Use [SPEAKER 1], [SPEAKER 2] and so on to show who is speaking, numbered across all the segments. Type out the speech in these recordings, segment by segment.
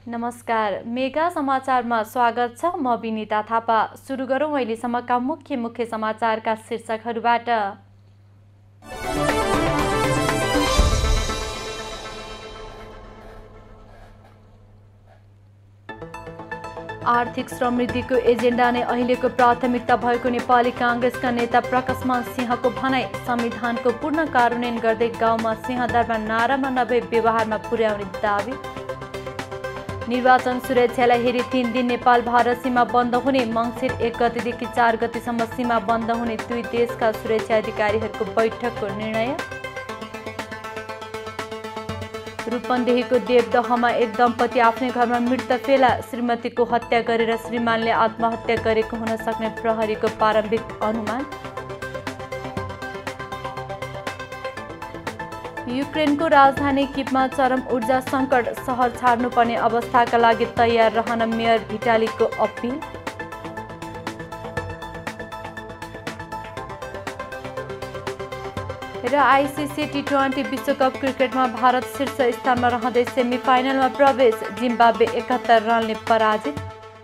[SPEAKER 1] नमस्कार, मेगा समाचारमा स्वागत छ। म विनिता थापा। सुरु गरौँ अहिलेसम्मका मुख्य समाचारका शीर्षकहरूबाट। आर्थिक समृद्धिको एजेन्डा नै अहिलेको प्राथमिकता भएको नेपाली काङ्ग्रेसका नेता प्रकाशमान सिंहको भनाई। संविधानको पूर्ण कार्यान्वयन गर्दै गाउँमा सिंहदरबार नारामा नभई व्यवहारमा पुर्याउने दावी। निर्वाचन सुरक्षालाई हेरी 3 दिन नेपाल भारत सीमा बन्द हुने। मङ्सिर 1 गतेदेखि 4 गतेसम्म सीमा बन्द हुने दुई देशका सुरक्षा अधिकारीहरूको बैठकको निर्णय। रूपन्देहीको देवदहमा एक दम्पति आफ्नै घरमा मृत फेला। श्रीमतीको हत्या गरेर श्रीमानले आत्महत्या गरेको हुन सक्ने प्रहरीको प्रारम्भिक अनुमान। युक्रेनको राजधानी किभमा चरम ऊर्जा सङ्कट। सहर छाड्नुपर्ने अवस्थाका लागि तयार रहन मेयर भिटालीको अपिल। र आइसिसी टी20 विश्वकप क्रिकेटमा भारत शीर्ष स्थानमा रहँदै सेमिफाइनलमा प्रवेश। जिम्बाब्वे 71 रनले पराजित।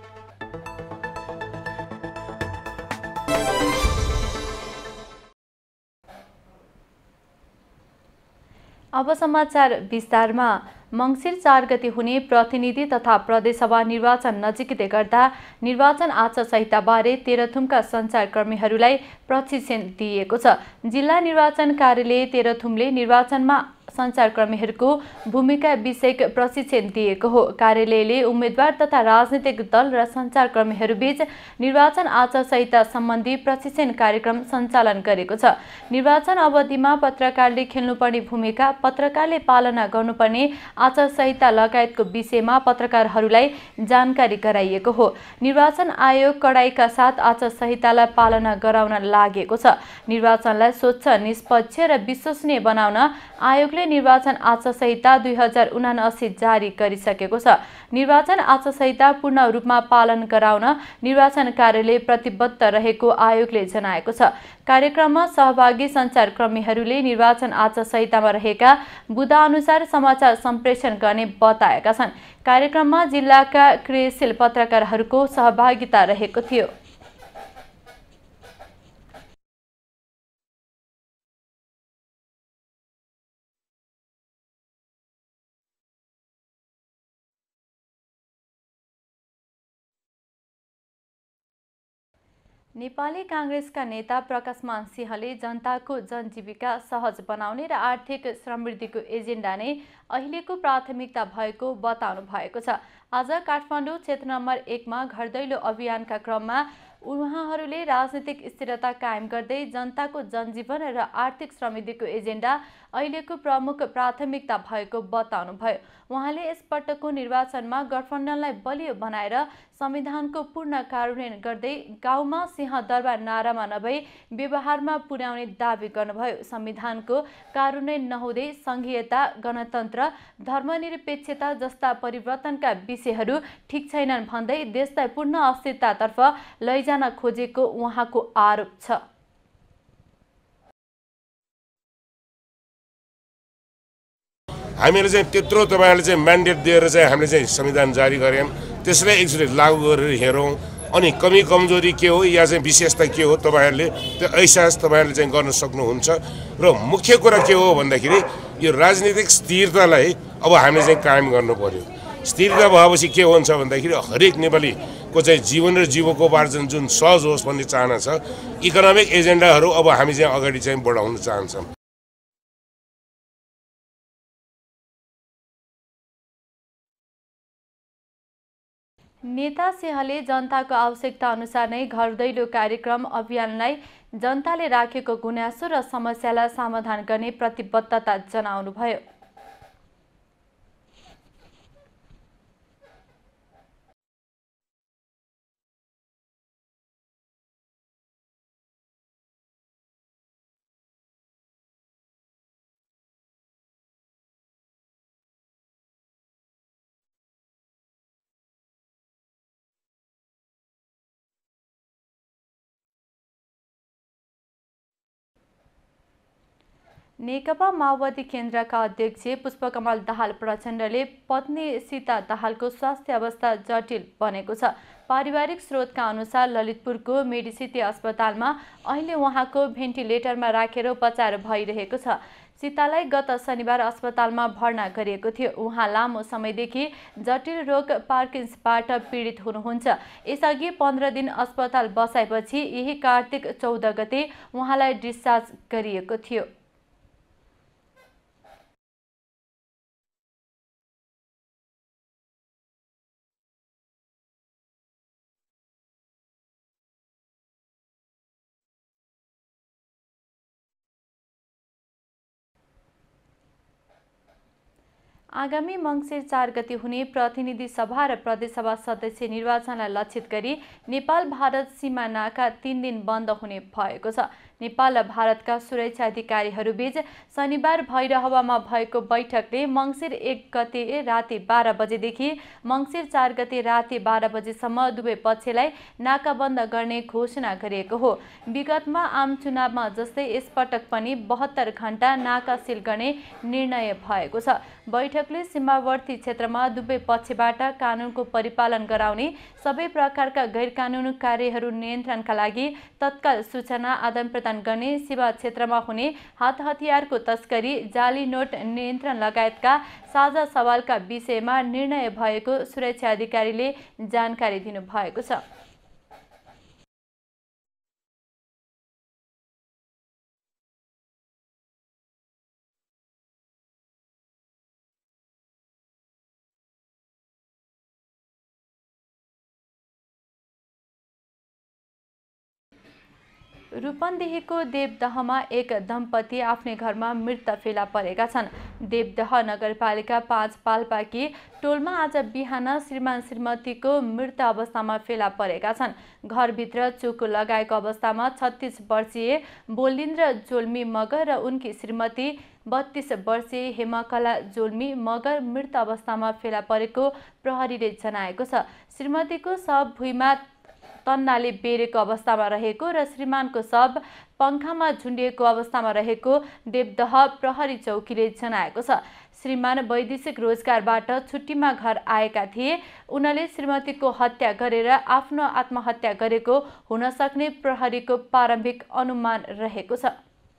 [SPEAKER 1] अब समाचार विस्तारमा। मङ्सिर 4 गते हुने प्रतिनिधि तथा प्रदेशसभा निर्वाचन नजिकै गर्दा निर्वाचन आचार संहिताबारे तेह्रथुमका सञ्चारकर्मीहरूलाई प्रशिक्षण दिएको छ। जिल्ला निर्वाचन कार्यालय तेह्रथुमले निर्वाचनमा सञ्चारकर्मीहरूको भूमिका विषयक प्रशिक्षण दिएको हो। कार्यालयले उम्मेद्वार तथा राजनीतिक दल र सञ्चारकर्मीहरूबीच निर्वाचन आचार संहिता सम्बन्धी प्रशिक्षण कार्यक्रम सञ्चालन गरेको छ। निर्वाचन अवधिमा पत्रकारले खेल्नुपर्ने भूमिका, पत्रकारले पालना गर्नुपर्ने आचार संहिता लगायतको विषयमा पत्रकारहरूलाई जानकारी गराइएको हो। निर्वाचन आयोग कडाइका साथ आचार संहितालाई पालना गराउन लागेको छ। निर्वाचनलाई स्वच्छ, निष्पक्ष र विश्वसनीय बनाउन आयोगले निर्वाचन आचार संहिता 2079 जारी गरिसकेको छ। निर्वाचन आचार संहिता पूर्ण रूपमा पालन गराउन निर्वाचन कार्यालय प्रतिबद्ध रहेको आयोगले जनाएको छ। कार्यक्रममा सहभागी सञ्चारकर्मीहरूले निर्वाचन आचार संहितामा रहेका बुँदाअनुसार समाचार सम्प्रेषण गर्ने बताएका छन्। कार्यक्रममा जिल्लाका क्रियाशील पत्रकारहरूको सहभागिता रहेको थियो। नेपाली काङ्ग्रेसका नेता प्रकाशमान सिंहले जनताको जनजीविका सहज बनाउने र आर्थिक समृद्धिको एजेन्डा नै अहिलेको प्राथमिकता भएको बताउनु भएको छ। आज काठमाडौँ क्षेत्र नम्बर 1 मा घर दैलो अभियानका क्रममा उहाँहरूले राजनीतिक स्थिरता कायम गर्दै जनताको जनजीवन र आर्थिक समृद्धिको एजेन्डा अहिलेको प्रमुख प्राथमिकता भएको बताउनुभयो। उहाँले यसपटकको निर्वाचनमा गठबन्धनलाई बलियो बनाएर संविधानको पूर्ण कार्यान्वयन गर्दै गाउँमा सिंहदरबार नारामा नभई व्यवहारमा पुर्याउने दावी गर्नुभयो। संविधानको कार्यान्वयन नहुँदै संघीयता, गणतन्त्र, धर्मनिरपेक्षता जस्ता परिवर्तनका विषयहरू ठिक छैनन् भन्दै देशलाई पूर्ण अस्थिरतातर्फ लैजान खोजेको उहाँको आरोप छ।
[SPEAKER 2] हामीले चाहिँ त्यत्रो तपाईहरुले चाहिँ म्यान्डेट दिएर चाहिँ हामीले चाहिँ संविधान जारी गर्यौं, त्यसलाई एकचोटि लागू गरेर हेरौं अनि कमी कमजोरी के हो या चाहिँ विशेषता के हो तपाईहरुले त्यो अहसास तपाईहरुले चाहिँ गर्न सक्नुहुन्छ। र मुख्य कुरा के हो भन्दाखेरि यो राजनीतिक स्थिरतालाई अब हामीले चाहिँ कायम गर्नु पर्यो। स्थिरता भएपछि के हुन्छ भन्दाखेरि हरेक नेपालीको चाहिँ जीवन र जीविकोपार्जन जुन सहज होस् भन्ने चाहना छ। इकोनोमिक एजेन्डाहरू अब हामी चाहिँ अगाडि चाहिँ बढाउन चाहन्छौँ।
[SPEAKER 1] नेता सिंहले जनताको आवश्यकता अनुसार नै घर दैलो कार्यक्रम अभियानलाई जनताले राखेको गुनासो र समस्यालाई समाधान गर्ने प्रतिबद्धता जनाउनुभयो। नेकपा माओवादी केन्द्रका अध्यक्ष पुष्पकमल दाहाल प्रचण्डले पत्नी सीता दाहालको स्वास्थ्य अवस्था जटिल बनेको छ। पारिवारिक स्रोतका अनुसार ललितपुरको मेडिसिटी अस्पतालमा अहिले उहाँको भेन्टिलेटरमा राखेर उपचार भइरहेको छ। सीतालाई गत शनिबार अस्पतालमा भर्ना गरिएको थियो। उहाँ लामो समयदेखि जटिल रोग पार्किन्सबाट पीडित हुनुहुन्छ। यसअघि 15 दिन अस्पताल बसाएपछि यही कार्तिक 14 गते उहाँलाई डिस्चार्ज गरिएको थियो। आगामी मङ्सिर 4 गते हुने प्रतिनिधि सभा र प्रदेशसभा सदस्य निर्वाचनलाई लक्षित गरी नेपाल भारत सीमा नाका 3 दिन बन्द हुने भएको छ। नेपाल र भारतका सुरक्षा अधिकारीहरूबीच शनिबार भैरहवामा भएको बैठकले मङ्सिर 1 गते राति 12 बजेदेखि मङ्सिर 4 गते राति 12 बजेसम्म दुवै पक्षलाई नाकाबन्द गर्ने घोषणा गरिएको हो। विगतमा आम चुनावमा जस्तै यसपटक पनि 72 घण्टा नाका सिल गर्ने निर्णय भएको छ। बैठकले सीमावर्ती क्षेत्रमा दुवै पक्षबाट कानुनको परिपालन गराउने, सबै प्रकारका गैरकानुनी कार्यहरू नियन्त्रणका लागि तत्काल सूचना आदान प्रदान गर्ने, सीमा क्षेत्रमा हुने हात हतियारको तस्करी, जाली नोट नियन्त्रण लगायतका साझा सवालका विषयमा निर्णय भएको सुरक्षा अधिकारीले जानकारी दिनुभएको छ। रूपन्देहीको देवदहमा एक दम्पति आफ्नै घरमा मृत फेला परेका छन्। देवदह नगरपालिका 5 पाल्पाकी टोलमा आज बिहान श्रीमान श्रीमतीको मृत अवस्थामा फेला परेका छन्। घरभित्र चुको लगाएको अवस्थामा 36 वर्षीय बोलिन्द्र जोल्मी मगर र उनकी श्रीमती 32 वर्षीय हेमकला जोल्मी मगर मृत अवस्थामा फेला परेको प्रहरीले जनाएको छ। श्रीमतीको शव भुइँमा तन्नाले बेरेको अवस्थामा रहेको र श्रीमानको शव पंखामा झुन्डिएको अवस्थामा रहेको देवदह प्रहरी चौकीले जनाएको छ। श्रीमान वैदेशिक रोजगारबाट छुट्टीमा घर आएका थिए। उनले श्रीमतीको हत्या गरेर आफ्नो आत्महत्या गरेको हुन सक्ने प्रहरीको प्रारम्भिक अनुमान रहेको छ।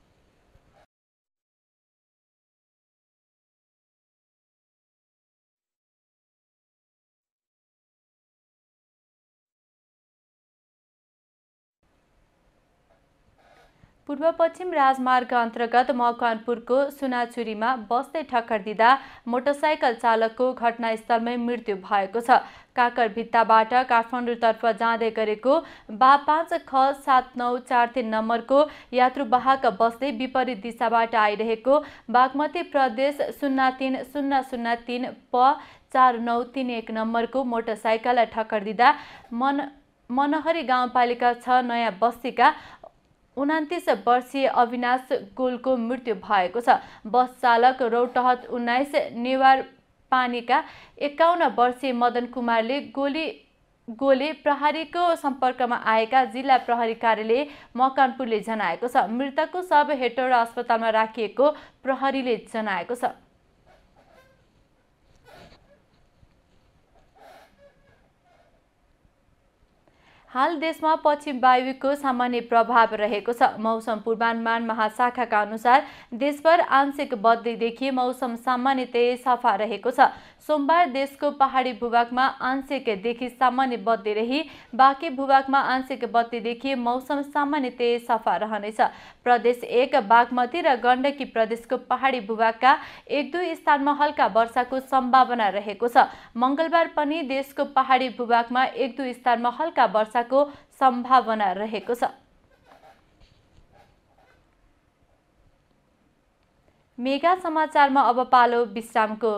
[SPEAKER 1] पूर्व पश्चिम राजमार्ग अन्तर्गत मकवानपुरको सुनाचुरीमा बसले ठक्कर दिँदा मोटरसाइकल चालकको घटनास्थलमै मृत्यु भएको छ। काकरभित्ताबाट काठमाडौँतर्फ जाँदै गरेको बा5 ख 7943 नम्बरको यात्रुवाहक बसले विपरीत दिशाबाट आइरहेको बागमती प्रदेश 03003 प 4931 नम्बरको मोटरसाइकललाई ठक्कर दिँदा मनहरी गाउँपालिका 6 नयाँ बस्तीका 29 वर्षीय अविनाश गोलको मृत्यु भएको छ। बस चालक रौतहट 19 नेवार पानीका 51 वर्षीय मदन कुमारले गोले प्रहरीको सम्पर्कमा आएका जिल्ला प्रहरी कार्यालय मकवानपुरले जनाएको छ। मृतकको शव हेटौडा अस्पतालमा राखिएको प्रहरीले जनाएको छ। हाल देशमा पश्चिम वायुको सामान्य प्रभाव रहेको छ। मौसम पूर्वानुमान महाशाखाका अनुसार देशभर आंशिक बदली देखिए मौसम सामान्यतया सफा रहेको छ। सोमबार देशको पहाडी भूभागमा आंशिकदेखि सामान्य बदली रही बाँकी भूभागमा आंशिक बदली देखिए मौसम सामान्यतया सफा रहनेछ। प्रदेश 1 बागमती र गण्डकी प्रदेशको पहाडी भूभागका 1-2 स्थानमा हल्का वर्षाको सम्भावना रहेको छ। मंगलबार पनि देशको पहाडी भूभागमा 1-2 स्थानमा हल्का वर्षाको सम्भावना रहेको छ। मेगा समाचारमा अब पालो विश्रामको।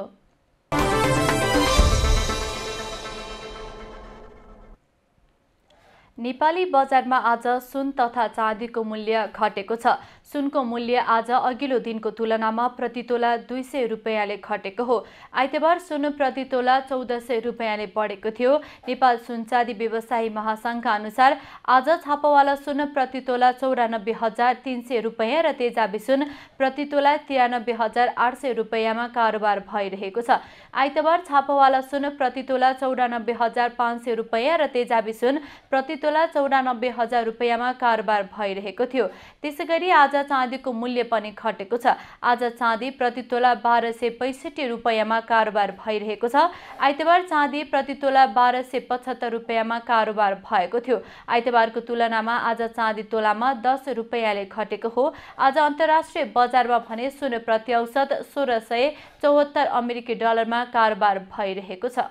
[SPEAKER 1] नेपाली बजारमा आज सुन तथा चाँदीको मूल्य घटेको छ। सुनको मूल्य आज अघिल्लो दिनको तुलनामा प्रतितोला 200 रुपैयाँले घटेको हो। आइतबार सुन प्रतितोला 1400 रुपैयाँले बढेको थियो। नेपाल सुनचाँदी व्यवसायी महासंघका अनुसार आज छापावाला सुन प्रतितोला 94,300 रुपैयाँ र तेजाबी सुन प्रतितोला 93,800 रुपैयाँमा कारोबार भइरहेको छ। आइतबार छापावाला सुन प्रतितोला 94,500 रुपैयाँ र तेजाबी सुन प्रतितोला 94,000 रुपैयाँमा कारोबार भइरहेको थियो। त्यसैगरी आज चाँदीको मूल्य पनि घटेको छ। आज चाँदी प्रतितोला 1265 रुपैयाँमा कारोबार भइरहेको छ। आइतबार चाँदी प्रतितोला 1275 रुपैयाँमा कारोबार भएको थियो। आइतबारको तुलनामा आज चाँदी तोलामा 10 रुपैयाँले घटेको हो। आज अन्तर्राष्ट्रिय बजारमा भने सुन प्रति औसत 1674 अमेरिकी डलरमा कारोबार भइरहेको छ।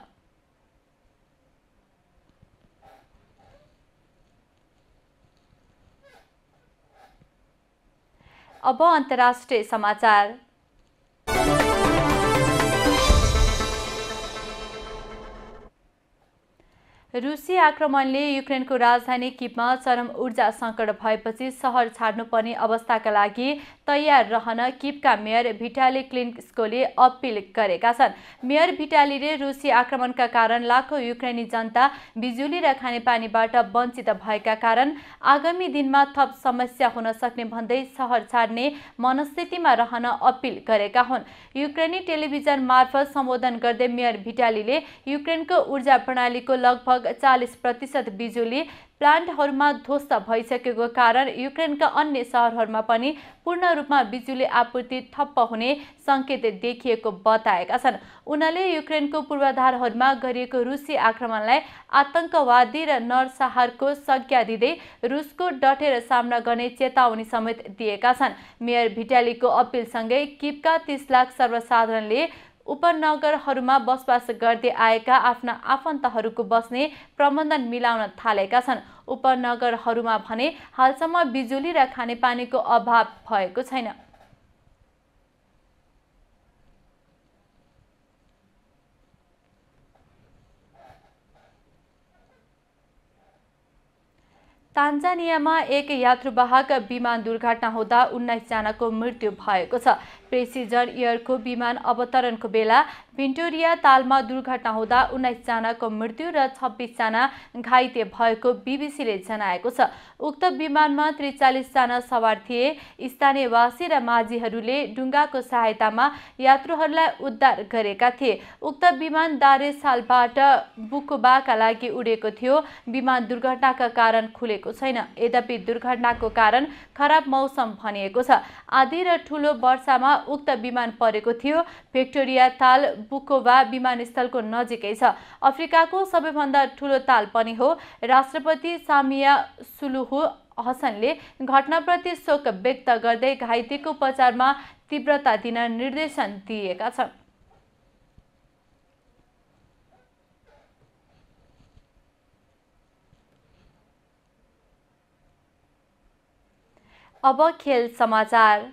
[SPEAKER 1] अब अन्तर्राष्ट्रिय समाचार। रुसी आक्रमणले युक्रेनको राजधानी किभमा चरम ऊर्जा सङ्कट भएपछि सहर छाड्नुपर्ने अवस्थाका लागि तयार रहन किभका मेयर भिटाली क्लिन्स्कोले अपिल गरेका छन्। मेयर भिटालीले रुसी आक्रमणका कारण लाखौं युक्रेनी जनता बिजुली र खानेपानीबाट वञ्चित भएका कारण आगामी दिनमा थप समस्या हुन सक्ने भन्दै सहर छाड्ने मनस्थितिमा रहन अपिल गरेका हुन्। युक्रेनी टेलिभिजन मार्फत सम्बोधन गर्दै मेयर भिटालीले युक्रेनको ऊर्जा प्रणालीको लगभग 40% बिजुली प्लान्टहरूमा ध्वस्त भइसकेको कारण युक्रेनका अन्य शहरहरूमा पनि पूर्ण रूपमा बिजुली आपूर्ति ठप्प हुने संकेत देखिएको बताएका छन्। उनले युक्रेनको पूर्वाधारहरूमा गरिएको रुसी आक्रमणलाई आतंकवादी र नरसंहारको संज्ञा दिँदै रुसको डटेर सामना गर्ने चेतावनी समेत दिएका छन्। मेयर भिटालीको अपिलसँगै किभका 30 लाख सर्वसाधारणले उपनगरहरूमा बसोबास गर्दै आएका आफ्ना आफन्तहरूको बस्ने प्रबन्धन मिलाउन थालेका छन्। उपनगरहरूमा भने हालसम्म बिजुली र खानेपानीको अभाव भएको छैन। तान्जानियामा एक यात्रुवाहक विमान दुर्घटना हुँदा 19 जनाको मृत्यु भएको छ। प्रेसिजन एयरको विमान अवतरणको बेला भिक्टोरिया तालमा दुर्घटना हुँदा 19 जनाको मृत्यु र 26 जना घाइते भएको बीबीसीले जनाएको छ। उक्त विमानमा 43 जना सवार थिए। स्थानीयवासी र माझीहरूले डुङ्गाको सहायतामा यात्रुहरूलाई उद्धार गरेका थिए। उक्त विमान दारेसालबाट बुकोबाका लागि उडेको थियो। विमान दुर्घटनाका कारण खुलेको छैन। यद्यपि दुर्घटनाको कारण खराब मौसम भनिएको छ। आधी र ठूलो वर्षामा उक्त विमान परेको थियो। भिक्टोरिया ताल बुकोबा विमानस्थलको नजिकै छ। अफ्रिकाको सबैभन्दा ठूलो ताल पनि हो। राष्ट्रपति सामिया सुलुहु हसनले घटनाप्रति शोक व्यक्त गर्दै घाइतेको उपचारमा तीव्रता दिन निर्देशन दिएका छन्। अब खेल समाचार।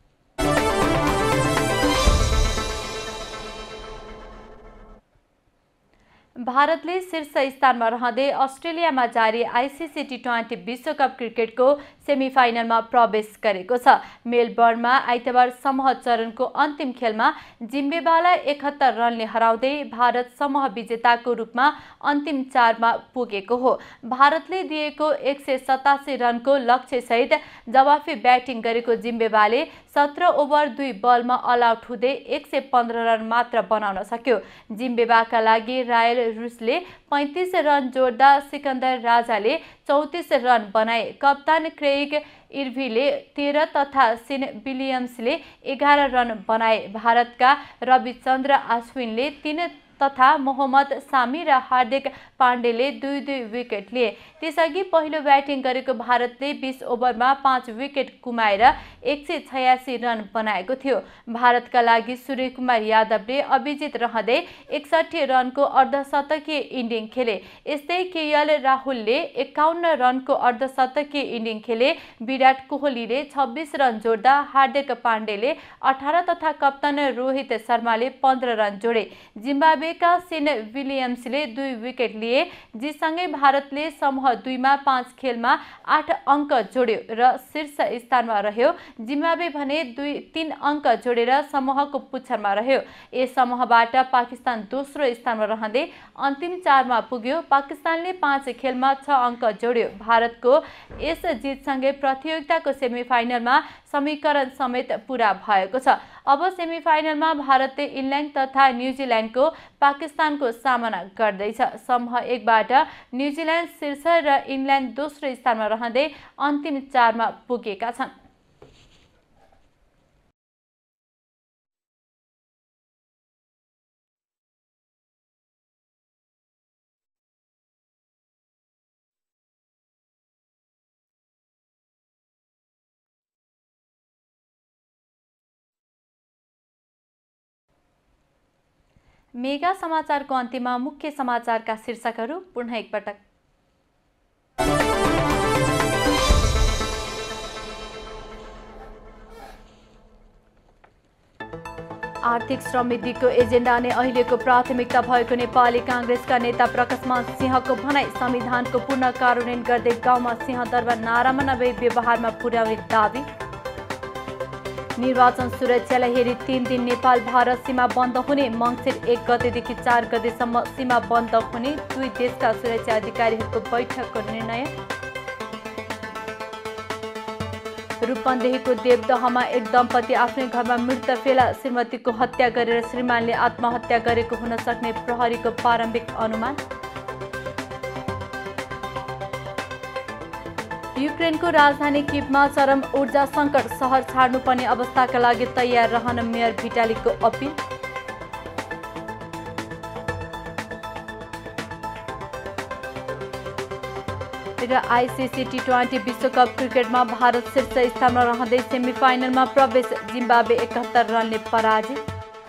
[SPEAKER 1] भारतले शीर्ष स्थानमा रहँदै अस्ट्रेलियामा जारी आइसिसी टी20 विश्वकप क्रिकेटको सेमिफाइनलमा प्रवेश गरेको छ। मेलबर्नमा आइतबार समूह चरणको अन्तिम खेलमा जिम्बाब्वेलाई 71 रनले हराउँदै भारत समूह विजेताको रूपमा अन्तिम 4 मा पुगेको हो। भारतले दिएको 187 रनको लक्ष्यसहित जवाफी ब्याटिङ गरेको जिम्बाब्वेले 17 ओभर 2 बलमा अल आउट हुँदै 115 रन मात्र बनाउन सक्यो। जिम्बाब्वेका लागि रायल रुसले 35 रन जोड्दा सिकन्दर राजाले 34 रन बनाए। कप्तान क्रेग इर्भीले 13 तथा सिन विलियम्सले 11 रन बनाए। भारतका रविचन्द्र अश्विनले 3 तथा मोहम्मद सामी र हार्दिक पाण्डेले 2-2 विकेट लिए। त्यसअघि पहिलो ब्याटिङ गरेको भारतले 20 ओभरमा 5 विकेट गुमाएर 186 रन बनाएको थियो। भारतका लागि सूर्यकुमार यादवले अभिजित रहँदै 61 रनको अर्धशतकीय इनिङ खेले। यस्तै केएल राहुलले 51 रनको अर्धशतकीय इनिङ खेले। विराट कोहलीले 26 रन जोड्दा हार्दिक पाण्डेले 18 तथा कप्तान रोहित शर्माले 15 रन जोडे। जिम्बाब्वे जिम्बाब्वेका सेन विलियम्सले 2 विकेट लिए। जितसँगै भारतले समूह 2 मा 5 खेलमा 8 अङ्क जोड्यो र शीर्ष स्थानमा रह्यो। जिम्बाब्वे भने 3 अङ्क जोडेर समूहको पुच्छरमा रह्यो। यस समूहबाट पाकिस्तान दोस्रो स्थानमा रहँदै अन्तिम 4 मा पुग्यो। पाकिस्तानले 5 खेलमा 6 अङ्क जोड्यो। भारतको यस जितसँगै प्रतियोगिताको सेमिफाइनलमा समीकरण समेत पूरा भएको छ। अब सेमिफाइनलमा भारतले इङ्ल्यान्ड तथा न्युजिल्यान्डको पाकिस्तानको सामना गर्दैछ। समूह 1 बाट न्युजिल्यान्ड शीर्ष र इङ्ल्यान्ड दोस्रो स्थानमा रहँदै अन्तिम 4 मा पुगेका छन्। मेगा समाचारको अन्त्यमा मुख्य समाचारका शीर्षकहरू पुनः एकपटक। आर्थिक समृद्धिको एजेन्डा नै अहिलेको प्राथमिकता भएको नेपाली काङ्ग्रेसका नेता प्रकाशमान सिंहको भनाई। संविधानको पूर्ण कार्यान्वयन गर्दै गाउँमा सिंहदरबार नारामा नभई व्यवहारमा पुर्याउने दाबी। निर्वाचन सुरक्षालाई हेरी 3 दिन नेपाल भारत सीमा बन्द हुने। मङ्सिर 1 गतेदेखि 4 गतेसम्म सीमा बन्द हुने 2 देशका सुरक्षा अधिकारीहरूको बैठकको निर्णय। रूपन्देहीको देवदहमा एक दम्पति आफ्नै घरमा मृत फेला। श्रीमतीको हत्या गरेर श्रीमानले आत्महत्या गरेको हुन सक्ने प्रहरीको प्रारम्भिक अनुमान। युक्रेनको राजधानी किभमा चरम ऊर्जा सङ्कट। सहर छाड्नुपर्ने अवस्थाका लागि तयार रहन मेयर भिटालीको अपिल। र आइसिसी T20 विश्वकप क्रिकेटमा भारत शीर्ष स्थानमा रहँदै सेमिफाइनलमा प्रवेश। जिम्बाब्वे 71 रनले पराजित।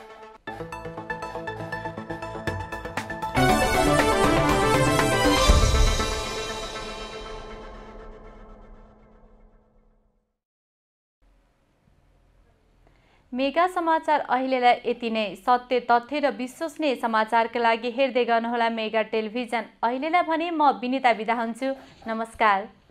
[SPEAKER 1] मेगा समाचार अहिलेलाई यति नै। सत्य, तथ्य र विश्वसनीय समाचारका लागि हेर्दै गर्नुहोला मेगा टेलिभिजन। अहिलेलाई भने म विनिता बिदा हुन्छु। नमस्कार।